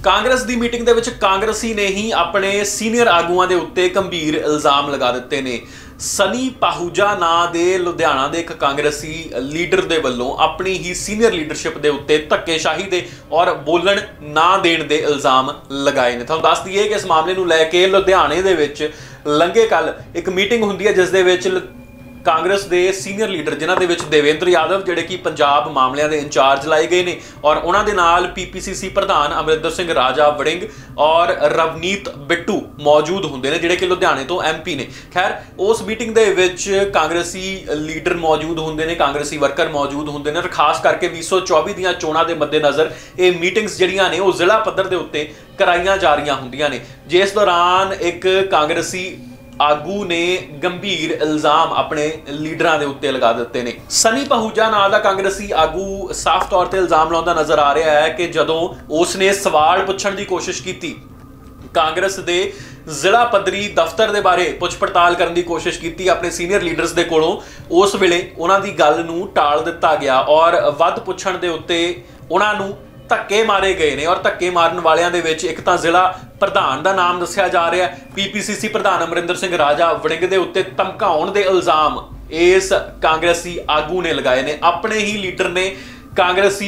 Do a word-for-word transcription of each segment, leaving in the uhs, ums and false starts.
ਕਾਂਗਰਸ ਦੀ meeting ਦੇ ਵਿੱਚ ਕਾਂਗਰਸੀ ਨੇ ਹੀ ਆਪਣੇ ਸੀਨੀਅਰ ਆਗੂਆਂ ਦੇ ਉੱਤੇ ਗੰਭੀਰ ਇਲਜ਼ਾਮ ਲਗਾ ਦਿੱਤੇ ਨੇ। ਸਨੀ ਪਾਹੂਜਾ ਨਾਂ ਦੇ ਲੁਧਿਆਣਾ ਦੇ ਇੱਕ ਕਾਂਗਰਸੀ ਲੀਡਰ ਦੇ ਵੱਲੋਂ ਆਪਣੀ ਹੀ ਸੀਨੀਅਰ ਲੀਡਰਸ਼ਿਪ ਦੇ ਉੱਤੇ ਧੱਕੇਸ਼ਾਹੀ ਦੇ ਔਰ ਬੋਲਣ ਨਾ ਦੇਣ ਦੇ ਇਲਜ਼ਾਮ ਲਗਾਏ ਨੇ। ਤੁਹਾਨੂੰ ਦੱਸ ਦਈਏ ਕਿ ਇਸ ਮਾਮਲੇ ਨੂੰ ਲੈ ਕੇ ਲੁਧਿਆਣੇ ਦੇ ਵਿੱਚ ਲੰਘੇ ਕੱਲ ਇੱਕ ਮੀਟਿੰਗ ਹੁੰਦੀ ਹੈ, ਜਿਸ ਦੇ ਵਿੱਚ ਕਾਂਗਰਸ ਦੇ ਸੀਨੀਅਰ ਲੀਡਰ ਜਿਨ੍ਹਾਂ ਦੇ ਵਿੱਚ ਦੇਵੇਂਦਰ ਯਾਦਵ ਜਿਹੜੇ ਕਿ ਪੰਜਾਬ ਮਾਮਲਿਆਂ ਦੇ ਇੰਚਾਰਜ ਲਾਏ ਗਏ ਨੇ, ਔਰ ਉਹਨਾਂ ਦੇ ਨਾਲ ਪੀਪੀਸੀਸੀ ਪ੍ਰਧਾਨ ਅਮਰਿੰਦਰ ਸਿੰਘ ਰਾਜਾ ਵੜਿੰਗ ਔਰ ਰਵਨੀਤ ਬਿੱਟੂ ਮੌਜੂਦ ਹੁੰਦੇ ਨੇ, ਜਿਹੜੇ ਕਿ ਲੁਧਿਆਣੇ ਤੋਂ ਐਮਪੀ ਨੇ। ਖੈਰ, ਉਸ ਮੀਟਿੰਗ ਦੇ ਵਿੱਚ ਕਾਂਗਰਸੀ ਲੀਡਰ ਮੌਜੂਦ ਹੁੰਦੇ ਨੇ, ਕਾਂਗਰਸੀ ਵਰਕਰ ਮੌਜੂਦ ਹੁੰਦੇ ਨੇ। ਖਾਸ ਕਰਕੇ ਵੀਹ ਸੌ ਚੌਵੀ ਦੀਆਂ ਚੋਣਾਂ ਦੇ ਮੱਦੇਨਜ਼ਰ ਇਹ ਮੀਟਿੰਗਸ ਜਿਹੜੀਆਂ ਨੇ ਉਹ ਜ਼ਿਲ੍ਹਾ ਪੱਧਰ ਦੇ ਉੱਤੇ ਕਰਾਈਆਂ ਜਾ ਰਹੀਆਂ ਹੁੰਦੀਆਂ ਨੇ, ਜਿਸ ਦੌਰਾਨ ਇੱਕ ਕਾਂਗਰਸੀ ਆਗੂ ਨੇ ਗੰਭੀਰ ਇਲਜ਼ਾਮ ਆਪਣੇ ਲੀਡਰਾਂ ਦੇ ਉੱਤੇ ਲਗਾ ਦਿੱਤੇ ਨੇ। ਸਨੀ ਪਾਹੂਜਾ ਨਾਂ ਦਾ ਕਾਂਗਰਸੀ ਆਗੂ ਸਾਫ਼ ਤੌਰ ਤੇ ਇਲਜ਼ਾਮ ਲਾਉਂਦਾ ਨਜ਼ਰ ਆ ਰਿਹਾ ਹੈ ਕਿ ਜਦੋਂ ਉਸਨੇ ਸਵਾਲ ਪੁੱਛਣ ਦੀ ਕੋਸ਼ਿਸ਼ ਕੀਤੀ, ਕਾਂਗਰਸ ਦੇ ਜ਼ਿਲ੍ਹਾ ਪੱਧਰੀ ਦਫ਼ਤਰ ਦੇ ਬਾਰੇ ਪੁੱਛ ਪੜਤਾਲ ਕਰਨ ਦੀ ਕੋਸ਼ਿਸ਼ ਕੀਤੀ ਆਪਣੇ ਸੀਨੀਅਰ ਲੀਡਰਸ ਦੇ ਕੋਲੋਂ, ਉਸ ਵੇਲੇ ਉਹਨਾਂ ਦੀ ਗੱਲ ਨੂੰ ਟਾਲ ਦਿੱਤਾ ਗਿਆ ਔਰ ਵੱਧ ਪੁੱਛਣ ਦੇ ਉੱਤੇ ਉਹਨਾਂ ਨੂੰ ਧੱਕੇ ਮਾਰੇ ਗਏ ਨੇ। ਔਰ ਧੱਕੇ ਮਾਰਨ ਵਾਲਿਆਂ ਦੇ ਵਿੱਚ ਇੱਕ ਤਾਂ ਜ਼ਿਲ੍ਹਾ ਪ੍ਰਧਾਨ ਦਾ ਨਾਮ ਦੱਸਿਆ ਜਾ ਰਿਹਾ ਹੈ। ਪੀਪੀਸੀਸੀ ਪ੍ਰਧਾਨ ਅਮਰਿੰਦਰ ਸਿੰਘ ਰਾਜਾ ਵੜਿੰਗ ਦੇ ਉੱਤੇ ਧਮਕਾਉਣ ਦੇ ਇਲਜ਼ਾਮ ਇਸ ਕਾਂਗਰਸੀ ਆਗੂ ਨੇ ਲਗਾਏ ਨੇ। ਆਪਣੇ ਹੀ ਲੀਡਰ ਨੇ ਕਾਂਗਰਸੀ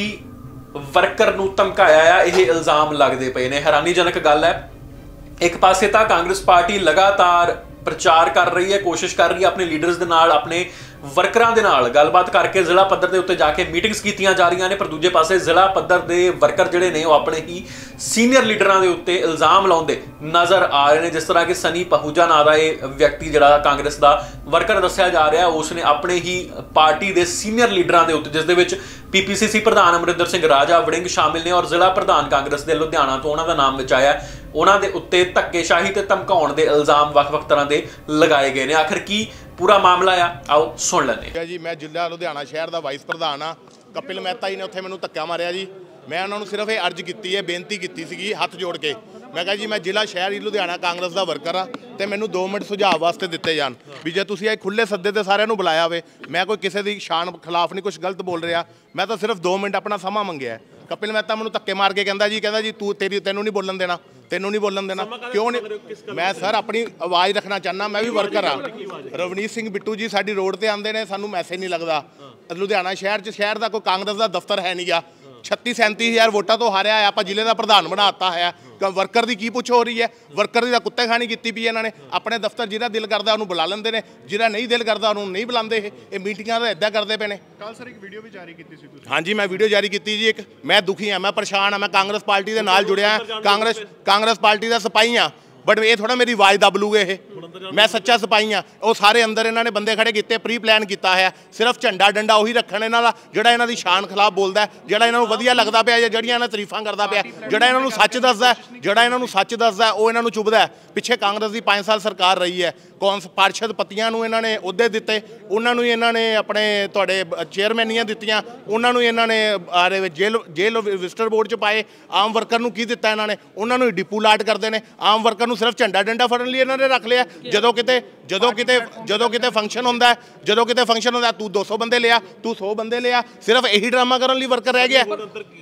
ਵਰਕਰ ਨੂੰ ਧਮਕਾਇਆ ਆ, ਇਹ ਇਲਜ਼ਾਮ ਲੱਗਦੇ ਪਏ ਨੇ। ਹੈਰਾਨੀਜਨਕ ਗੱਲ ਹੈ, ਇੱਕ ਪਾਸੇ ਤਾਂ ਕਾਂਗਰਸ ਪਾਰਟੀ ਲਗਾਤਾਰ ਪ੍ਰਚਾਰ ਕਰ ਰਹੀ ਹੈ, ਕੋਸ਼ਿਸ਼ ਕਰ ਰਹੀ ਹੈ ਆਪਣੇ ਲੀਡਰਸ ਦੇ ਨਾਲ, ਆਪਣੇ ਵਰਕਰਾਂ ਦੇ ਨਾਲ ਗੱਲਬਾਤ ਕਰਕੇ ਜ਼ਿਲ੍ਹਾ ਪੱਧਰ ਦੇ ਉੱਤੇ ਜਾ ਕੇ ਮੀਟਿੰਗਸ ਕੀਤੀਆਂ ਜਾ ਰਹੀਆਂ ਨੇ, ਪਰ ਦੂਜੇ ਪਾਸੇ ਜ਼ਿਲ੍ਹਾ ਪੱਧਰ ਦੇ ਵਰਕਰ ਜਿਹੜੇ ਨੇ ਉਹ ਆਪਣੇ ਹੀ ਸੀਨੀਅਰ ਲੀਡਰਾਂ ਦੇ ਉੱਤੇ ਇਲਜ਼ਾਮ ਲਾਉਂਦੇ ਨਜ਼ਰ ਆ ਰਹੇ ਨੇ। ਜਿਸ ਤਰ੍ਹਾਂ ਕਿ ਸਨੀ ਪਾਹੂਜਾ ਨਾਂ ਦਾ ਇਹ ਵਿਅਕਤੀ ਜਿਹੜਾ ਕਾਂਗਰਸ ਦਾ ਵਰਕਰ ਦੱਸਿਆ ਜਾ ਰਿਹਾ, ਉਸਨੇ ਆਪਣੇ ਹੀ ਪਾਰਟੀ ਦੇ ਸੀਨੀਅਰ ਲੀਡਰਾਂ ਦੇ ਉੱਤੇ, ਜਿਸ ਦੇ ਵਿੱਚ ਪੀਪੀਸੀਸੀ ਪ੍ਰਧਾਨ ਅਮਰਿੰਦਰ ਸਿੰਘ ਰਾਜਾ ਵੜਿੰਗ ਸ਼ਾਮਿਲ ਨੇ ਔਰ ਜ਼ਿਲ੍ਹਾ ਪ੍ਰਧਾਨ ਕਾਂਗਰਸ ਦੇ ਲੁਧਿਆਣਾ ਤੋਂ ਉਹਨਾਂ ਦਾ ਨਾਮ ਵਿੱਚ ਆਇਆ, ਉਹਨਾਂ ਦੇ ਉੱਤੇ ਧੱਕੇਸ਼ਾਹੀ ਤੇ ਧਮਕਾਉਣ ਦੇ ਇਲਜ਼ਾਮ ਵੱਖ-ਵੱਖ ਤਰ੍ਹਾਂ ਦੇ ਲਗਾਏ ਗਏ ਨੇ। ਆਖਿਰ ਕੀ ਪੂਰਾ ਮਾਮਲਾ ਆ, ਆਓ ਸੁਣ ਲੈਂਦੇ ਹਾਂ ਜੀ। ਮੈਂ ਜ਼ਿਲ੍ਹਾ ਲੁਧਿਆਣਾ ਸ਼ਹਿਰ ਦਾ ਵਾਈਸ ਪ੍ਰਧਾਨ ਆ। ਕਪਿਲ ਮਹਿਤਾ ਜੀ ਨੇ ਉੱਥੇ ਮੈਨੂੰ ਧੱਕਾ ਮਾਰਿਆ ਜੀ। ਮੈਂ ਉਹਨਾਂ ਨੂੰ ਸਿਰਫ ਇਹ ਅਰਜ਼ ਕੀਤੀ ਹੈ, ਬੇਨਤੀ ਕੀਤੀ ਸੀਗੀ ਹੱਥ ਜੋੜ ਕੇ। ਮੈਂ ਕਿਹਾ ਜੀ ਮੈਂ ਜ਼ਿਲ੍ਹਾ ਸ਼ਹਿਰ ਹੀ ਲੁਧਿਆਣਾ ਕਾਂਗਰਸ ਦਾ ਵਰਕਰ ਆ ਤੇ ਮੈਨੂੰ ਦੋ ਮਿੰਟ ਸੁਝਾਅ ਵਾਸਤੇ ਦਿੱਤੇ ਜਾਣ ਵੀ ਜੇ ਤੁਸੀਂ ਇਹ ਖੁੱਲ੍ਹੇ ਸੱਦੇ ਤੇ ਸਾਰਿਆਂ ਨੂੰ ਬੁਲਾਇਆ ਹੋਵੇ, ਮੈਂ ਕੋਈ ਕਿਸੇ ਦੀ ਸ਼ਾਨ ਖਿਲਾਫ ਨਹੀਂ ਕੁਝ ਗਲਤ ਬੋਲ ਰਿਹਾ, ਮੈਂ ਤਾਂ ਸਿਰਫ ਦੋ ਮਿੰਟ ਆਪਣਾ ਸਮਾਂ ਮੰਗਿਆ। ਕਪਿਲ ਮਹਿਤਾ ਮੈਨੂੰ ਧੱਕੇ ਮਾਰ ਕੇ ਕਹਿੰਦਾ ਜੀ ਕਹਿੰਦਾ ਜੀ ਤੂੰ ਤੇਰੀ ਤੈਨੂੰ ਨਹੀਂ ਬੋਲਣ ਦੇਣਾ, ਤੈਨੂੰ ਨਹੀਂ ਬੋਲਣ ਦੇਣਾ। ਕਿਉਂ ਨਹੀਂ? ਮੈਂ ਸਰ ਆਪਣੀ ਆਵਾਜ਼ ਰੱਖਣਾ ਚਾਹੁੰਦਾ, ਮੈਂ ਵੀ ਵਰਕਰ ਆ। ਰਵਨੀਤ ਸਿੰਘ ਬਿੱਟੂ ਜੀ ਸਾਡੀ ਰੋਡ ਤੇ ਆਉਂਦੇ ਨੇ, ਸਾਨੂੰ ਮੈਸੇਜ ਨਹੀਂ ਲੱਗਦਾ। ਲੁਧਿਆਣਾ ਸ਼ਹਿਰ 'ਚ ਸ਼ਹਿਰ ਦਾ ਕੋਈ ਕਾਂਗਰਸ ਦਾ ਦਫ਼ਤਰ ਹੈ ਨਹੀਂ ਗਾ। ਛੱਤੀ ਸੈਂਤੀ ਹਜ਼ਾਰ ਵੋਟਾਂ ਤੋਂ ਹਾਰਿਆ ਹੈ, ਆਪਾਂ ਜ਼ਿਲ੍ਹੇ ਦਾ ਪ੍ਰਧਾਨ ਬਣਾ ਦਿੱਤਾ ਹੈ। ਵਰਕਰ ਦੀ ਕੀ ਪੁੱਛ ਹੋ ਰਹੀ ਹੈ? ਵਰਕਰ ਦੀ ਤਾਂ ਕੁੱਤੇ ਖਾਣੀ ਕੀਤੀ ਪਈ ਇਹਨਾਂ ਨੇ। ਆਪਣੇ ਦਫ਼ਤਰ ਜਿਹੜਾ ਦਿਲ ਕਰਦਾ ਉਹਨੂੰ ਬੁਲਾ ਲੈਂਦੇ ਨੇ, ਜਿਹੜਾ ਨਹੀਂ ਦਿਲ ਕਰਦਾ ਉਹਨੂੰ ਨਹੀਂ ਬੁਲਾਉਂਦੇ। ਇਹ ਇਹ ਮੀਟਿੰਗਾਂ ਤਾਂ ਇੱਦਾਂ ਕਰਦੇ ਪਏ ਨੇ। ਕੱਲ ਸਰ ਇੱਕ ਵੀਡੀਓ ਵੀ ਜਾਰੀ ਕੀਤੀ ਸੀ ਤੁਸੀਂ? ਹਾਂਜੀ, ਮੈਂ ਵੀਡੀਓ ਜਾਰੀ ਕੀਤੀ ਜੀ। ਇੱਕ ਮੈਂ ਦੁਖੀ ਹਾਂ, ਮੈਂ ਪਰੇਸ਼ਾਨ ਹਾਂ, ਮੈਂ ਕਾਂਗਰਸ ਪਾਰਟੀ ਦੇ ਨਾਲ ਜੁੜਿਆ, ਕਾਂਗਰਸ ਕਾਂਗਰਸ ਪਾਰਟੀ ਦਾ ਸਿਪਾਹੀ ਹਾਂ, ਬਟ ਇਹ ਥੋੜਾ ਮੇਰੀ ਆਵਾਜ਼ ਦੱਬ ਲੂਗੇ। ਇਹ ਮੈਂ ਸੱਚਾ ਸਿਪਾਹੀ ਹਾਂ। ਉਹ ਸਾਰੇ ਅੰਦਰ ਇਹਨਾਂ ਨੇ ਬੰਦੇ ਖੜੇ ਕੀਤੇ, ਪ੍ਰੀ ਪਲਾਨ ਕੀਤਾ ਹੈ। ਸਿਰਫ ਝੰਡਾ ਡੰਡਾ ਉਹੀ ਰੱਖਣ ਇਹਨਾਂ ਦਾ ਜਿਹੜਾ ਇਹਨਾਂ ਦੀ ਸ਼ਾਨ ਖਿਲਾਫ ਬੋਲਦਾ, ਜਿਹੜਾ ਇਹਨਾਂ ਨੂੰ ਵਧੀਆ ਲੱਗਦਾ ਪਿਆ, ਜਾਂ ਜਿਹੜੀਆਂ ਇਹਨਾਂ ਤਾਰੀਫਾਂ ਕਰਦਾ ਪਿਆ, ਜਿਹੜਾ ਇਹਨਾਂ ਨੂੰ ਸੱਚ ਦੱਸਦਾ ਜਿਹੜਾ ਇਹਨਾਂ ਨੂੰ ਸੱਚ ਦੱਸਦਾ ਉਹ ਇਹਨਾਂ ਨੂੰ ਚੁੱਭਦਾ। ਪਿੱਛੇ ਕਾਂਗਰਸ ਦੀ ਪੰਜ ਸਾਲ ਸਰਕਾਰ ਰਹੀ ਹੈ, ਕੌਂਸ ਪਾਰਸ਼ਦ ਪਤੀਆਂ ਨੂੰ ਇਹਨਾਂ ਨੇ ਅਹੁਦੇ ਦਿੱਤੇ, ਉਹਨਾਂ ਨੂੰ ਇਹਨਾਂ ਨੇ ਆਪਣੇ ਤੁਹਾਡੇ ਚੇਅਰਮੈਨੀਆਂ ਦਿੱਤੀਆਂ, ਉਹਨਾਂ ਨੂੰ ਇਹਨਾਂ ਨੇ ਆਰੇ ਜੇਲ੍ਹ ਜੇਲ੍ਹ ਵਿਜ਼ਟਰ ਬੋਰਡ 'ਚ ਪਾਏ। ਆਮ ਵਰਕਰ ਨੂੰ ਕੀ ਦਿੱਤਾ ਇਹਨਾਂ ਨੇ? ਉਹਨਾਂ ਨੂੰ ਡਿਪੂ ਲਾਟ ਕਰਦੇ ਨੇ। ਆਮ ਵਰਕਰ ਨੂੰ ਸਿਰਫ ਝੰਡਾ ਡੰਡਾ ਫੜਨ ਲਈ ਇਹਨਾਂ ਨੇ ਰੱਖ ਲਿਆ। ਜਦੋਂ ਕਿਤੇ ਜਦੋਂ ਕਿਤੇ ਜਦੋਂ ਕਿਤੇ ਫੰਕਸ਼ਨ ਹੁੰਦਾ ਜਦੋਂ ਕਿਤੇ ਫੰਕਸ਼ਨ ਹੁੰਦਾ ਤੂੰ ਦੋ ਸੌ ਬੰਦੇ ਲਿਆ, ਤੂੰ ਸੌ ਬੰਦੇ ਲਿਆ। ਸਿਰਫ ਇਹੀ ਡਰਾਮਾ ਕਰਨ ਲਈ ਵਰਕਰ ਰਹਿ ਗਿਆ।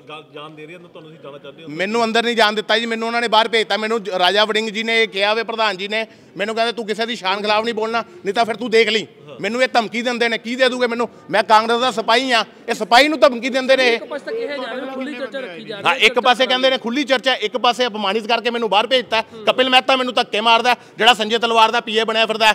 ਮੈਨੂੰ ਅੰਦਰ ਨਹੀਂ ਜਾਣ ਦਿੱਤਾ ਜੀ, ਮੈਨੂੰ ਉਹਨਾਂ ਨੇ ਬਾਹਰ ਭੇਜਤਾ। ਮੈਨੂੰ ਰਾਜਾ ਵੜਿੰਗ ਜੀ ਨੇ ਕਿਹਾ ਵੇ, ਪ੍ਰਧਾਨ ਜੀ ਨੇ ਮੈਨੂੰ ਕਹਿੰਦੇ ਤੂੰ ਕਿਸੇ ਦੀ ਸ਼ਾਨ ਖਿਲਾਫ ਨਹੀਂ ਬੋਲਣਾ, ਨਹੀਂ ਤਾਂ ਫਿਰ ਤੂੰ ਦੇਖ ਲਈ। ਮੈਨੂੰ ਇਹ ਧਮਕੀ ਦਿੰਦੇ ਨੇ, ਕੀ ਦੇ ਦੂਗੇ ਮੈਨੂੰ? ਮੈਂ ਕਾਂਗਰਸ ਦਾ ਸਿਪਾਹੀ ਆ, ਇਹ ਸਿਪਾਹੀ ਨੂੰ ਧਮਕੀ ਦਿੰਦੇ ਨੇ। ਹਾਂ, ਇੱਕ ਪਾਸੇ ਕਹਿੰਦੇ ਨੇ ਖੁੱਲੀ ਚਰਚਾ, ਇੱਕ ਪਾਸੇ ਅਪਮਾਨਿਤ ਕਰਕੇ ਮੈਨੂੰ ਬਾਹਰ ਭੇਜਤਾ। ਕਪਿਲ ਮਹਿਤਾ ਮੈਨੂੰ ਧੱਕੇ ਮਾਰਦਾ, ਜਿਹੜਾ ਸੰਜੇ ਤਲਵਾਰ ਦਾ ਪੀਏ ਬਣਿਆ ਫਿਰਦਾ।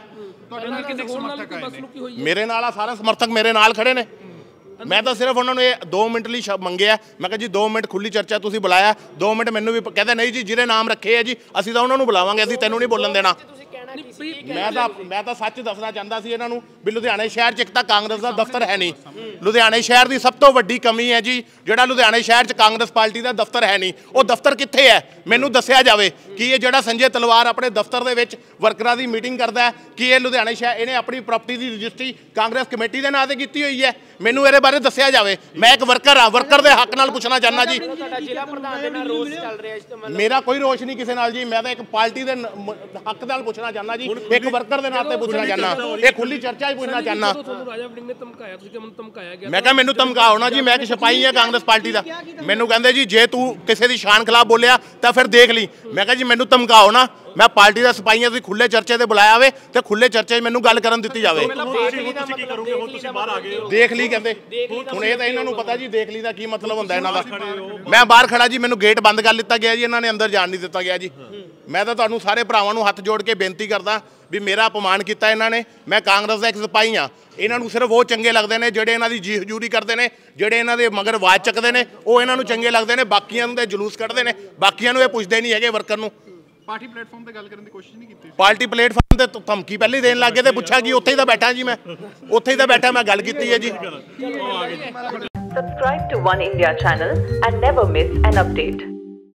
ਮੇਰੇ ਨਾਲ ਆ ਸਾਰਾ ਸਮਰਥਕ ਮੇਰੇ ਨਾਲ ਖੜੇ ਨੇ। ਮੈਂ ਤਾਂ ਸਿਰਫ ਉਹਨਾਂ ਨੂੰ ਇਹ ਦੋ ਮਿੰਟ ਲਈ ਮੰਗਿਆ। ਮੈਂ ਕਿਹਾ ਜੀ ਦੋ ਮਿੰਟ ਖੁੱਲੀ ਚਰਚਾ ਤੁਸੀਂ ਬੁਲਾਇਆ, ਦੋ ਮਿੰਟ ਮੈਨੂੰ ਵੀ ਕਹਿੰਦੇ ਨਹੀਂ ਜੀ ਜਿਹਦੇ ਨਾਮ ਰੱਖੇ ਆ ਜੀ ਅਸੀਂ ਤਾਂ ਉਹਨਾਂ ਨੂੰ ਬੁਲਾਵਾਂਗੇ, ਅਸੀਂ ਤੈਨੂੰ ਨਹੀਂ ਬੋਲਣ ਦੇਣਾ। ਮੈਂ ਤਾਂ ਮੈਂ ਤਾਂ ਸੱਚ ਦੱਸਣਾ ਚਾਹੁੰਦਾ ਸੀ ਇਹਨਾਂ ਨੂੰ ਵੀ ਲੁਧਿਆਣੇ ਸ਼ਹਿਰ 'ਚ ਇੱਕ ਤਾਂ ਕਾਂਗਰਸ ਦਾ ਦਫ਼ਤਰ ਹੈ ਨਹੀਂ। ਲੁਧਿਆਣੇ ਸ਼ਹਿਰ ਦੀ ਸਭ ਤੋਂ ਵੱਡੀ ਕਮੀ ਹੈ ਜੀ, ਜਿਹੜਾ ਲੁਧਿਆਣੇ ਸ਼ਹਿਰ 'ਚ ਕਾਂਗਰਸ ਪਾਰਟੀ ਦਾ ਦਫ਼ਤਰ ਹੈ ਨਹੀਂ। ਉਹ ਦਫ਼ਤਰ ਕਿੱਥੇ ਹੈ? ਮੈਨੂੰ ਦੱਸਿਆ ਜਾਵੇ ਕਿ ਇਹ ਜਿਹੜਾ ਸੰਜੇ ਤਲਵਾਰ ਆਪਣੇ ਦਫ਼ਤਰ ਦੇ ਵਿੱਚ ਵਰਕਰਾਂ ਦੀ ਮੀਟਿੰਗ ਕਰਦਾ ਹੈ, ਕਿ ਇਹ ਲੁਧਿਆਣੇ ਸ਼ਹਿਰ ਇਹਨੇ ਆਪਣੀ ਪ੍ਰਾਪਰਟੀ ਦੀ ਰਜਿਸਟਰੀ ਕਾਂਗਰਸ ਕਮੇਟੀ ਦੇ ਨਾਂ 'ਤੇ ਕੀਤੀ ਹੋਈ ਹੈ? ਮੈਨੂੰ ਇਹਦੇ ਬਾਰੇ ਦੱਸਿਆ ਜਾਵੇ। ਮੈਂ ਇੱਕ ਵਰਕਰ ਆ, ਵਰਕਰ ਦੇ ਹੱਕ ਨਾਲ ਪੁੱਛਣਾ ਚਾਹੁੰਦਾ ਜੀ। ਤੁਹਾਡਾ ਜ਼ਿਲ੍ਹਾ ਪ੍ਰਧਾਨ ਦੇ ਨਾਲ ਰੋਸ ਚੱਲ ਰਿਹਾ ਇਸ ਤੋਂ ਮਤਲਬ ਮੇਰਾ ਕੋਈ ਰੋਸ਼ ਨਹੀਂ ਕਿਸੇ ਨਾਲ ਜੀ, ਮੈਂ ਤਾਂ ਇੱਕ ਪਾਰਟੀ ਦੇ ਨ- ਮ- ਹੱਕ ਨਾਲ ਪੁੱਛਣਾ ਚਾਹੁੰਦਾ ਜੀ, ਇੱਕ ਵਰਕਰ ਦੇ ਨਾਤੇ ਪੁੱਛਣਾ ਚਾਹੁੰਦਾ, ਇਹ ਖੁੱਲੀ ਚਰਚਾ 'ਚ ਪੁੱਛਣਾ ਚਾਹੁੰਦਾ। ਤੁਹਾਨੂੰ ਰਾਜਾ ਵੜਿੰਗ ਨੇ ਧਮਕਾਇਆ, ਤੁਸੀਂ ਕਿਵੇਂ ਧਮਕਾਇਆ ਗਿਆ? ਮੈਂ ਕਿਹਾ ਮੈਨੂੰ ਧਮਕਾਓ ਨਾ ਜੀ, ਮੈਂ ਇੱਕ ਸਿਪਾਹੀ ਆ ਕਾਂਗਰਸ ਪਾਰਟੀ ਦਾ। ਮੈਨੂੰ ਕਹਿੰਦੇ ਜੀ ਜੇ ਤੂੰ ਕਿਸੇ ਦੀ ਸ਼ਾਨ ਖਿਲਾਫ ਬੋਲਿਆ ਤਾਂ ਫਿਰ ਦੇਖ ਲਈ। ਮੈਂ ਕਿਹਾ ਜੀ ਮੈਨੂੰ ਧਮਕਾਓ ਨਾ, ਮੈਂ ਪਾਰਟੀ ਦਾ ਸਿਪਾਹੀ ਆ, ਤੁਸੀਂ ਖੁੱਲੇ ਚਰਚੇ ਤੇ ਬੁਲਾਇਆ ਹੋਵੇ ਤੇ ਖੁੱਲੇ ਚਰਚੇ 'ਚ ਮੈਨੂੰ ਗੱਲ ਕਰਨ ਦਿੱਤੀ ਜਾਵੇ। ਤੁਸੀਂ ਕੀ ਕਰੋਗੇ ਹੁਣ? ਤੁਸੀਂ ਬਾਹਰ ਆ ਗਏ ਹੋ। ਦੇਖ ਲਈ ਕਹਿੰਦੇ, ਹੁਣ ਇਹ ਤਾਂ ਇਹਨਾਂ ਨੂੰ ਪਤਾ ਜੀ ਦੇਖ ਲਈ ਦਾ ਕੀ ਮਤਲਬ ਹੁੰਦਾ ਇਹਨਾਂ ਦਾ। ਮੈਂ ਬਾਹਰ ਖੜਾ ਜੀ, ਮੈਨੂੰ ਗੇਟ ਬੰਦ ਕਰ ਲਿੱਤਾ ਗਿਆ ਜੀ, ਇਹਨਾਂ ਨੇ ਅੰਦਰ ਜਾਣ ਨਹੀਂ ਦਿੱਤਾ ਗਿਆ ਜੀ। ਮੈਂ ਤਾਂ ਤੁਹਾਨੂੰ ਸਾਰੇ ਭਰਾਵਾਂ ਨੂੰ ਹੱਥ ਜੋੜ ਕੇ ਬੇਨਤੀ ਕਰਦਾ ਵੀ ਮੇਰਾ ਅਪਮਾਨ ਕੀਤਾ ਇਹਨਾਂ ਨੇ। ਮੈਂ ਕਾਂਗਰਸ ਦਾ ਇੱਕ ਸਿਪਾਹੀ ਆ, ਇਹਨਾਂ ਨੂੰ ਸਿਰਫ ਉਹ ਚੰਗੇ ਲੱਗਦੇ ਨੇ ਜਿਹੜੇ ਇਹਨਾਂ ਦੀ ਜੀ ਹਜ਼ੂਰੀ ਕਰਦੇ ਨੇ, ਜਿਹੜੇ ਇਹਨਾਂ ਦੇ ਮਗਰ ਆਵਾਜ਼ ਚੱਕਦੇ ਨੇ, ਉਹ ਇਹਨਾਂ ਨੂੰ ਚੰਗੇ ਲੱਗਦੇ ਨੇ। ਬਾਕੀਆਂ ਨੂੰ ਤੇ ਜਲੂਸ ਕੱਢਦੇ ਨੇ, ਬਾਕੀਆਂ ਨੂੰ ਇਹ ਪੁੱਛਦੇ ਨਹੀਂ ਹੈਗੇ ਵਰਕਰ ਨੂੰ। ਪਾਰਟੀ ਪਲੇਟਫਾਰਮ ਤੇ ਗੱਲ ਕਰਨ ਦੀ ਕੋਸ਼ਿਸ਼ ਨਹੀਂ ਕੀਤੀ? ਪਾਰਟੀ ਪਲੇਟਫਾਰਮ ਤੇ ਧਮਕੀ ਪਹਿਲੇ ਦੇਣ ਲੱਗੇ ਤੇ ਪੁੱਛਿਆ ਕਿ ਉੱਥੇ ਹੀ ਤਾਂ ਬੈਠਾ ਜੀ, ਮੈਂ ਉੱਥੇ ਹੀ ਤਾਂ ਬੈਠਾ, ਮੈਂ ਗੱਲ ਕੀਤੀ ਹੈ ਜੀ। Subscribe to One India channel and never miss an update.